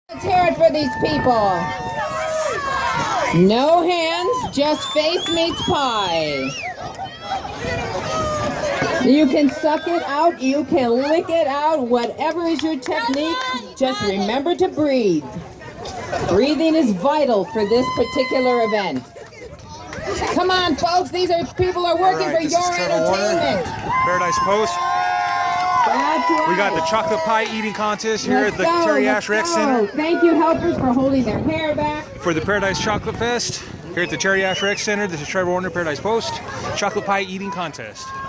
Let's hear it for these people. No hands, just face meets pie. You can suck it out, you can lick it out, whatever is your technique, just remember to breathe. Breathing is vital for this particular event. Come on, folks, these are people are working for your entertainment. Paradise Post. That's right. We got the chocolate pie eating contest here at the Terry Ash Rec Center. Thank you, helpers, for holding their hair back. For the Paradise Chocolate Fest here at the Terry Ash Rec Center, this is Trevor Warner, Paradise Post. Chocolate pie eating contest.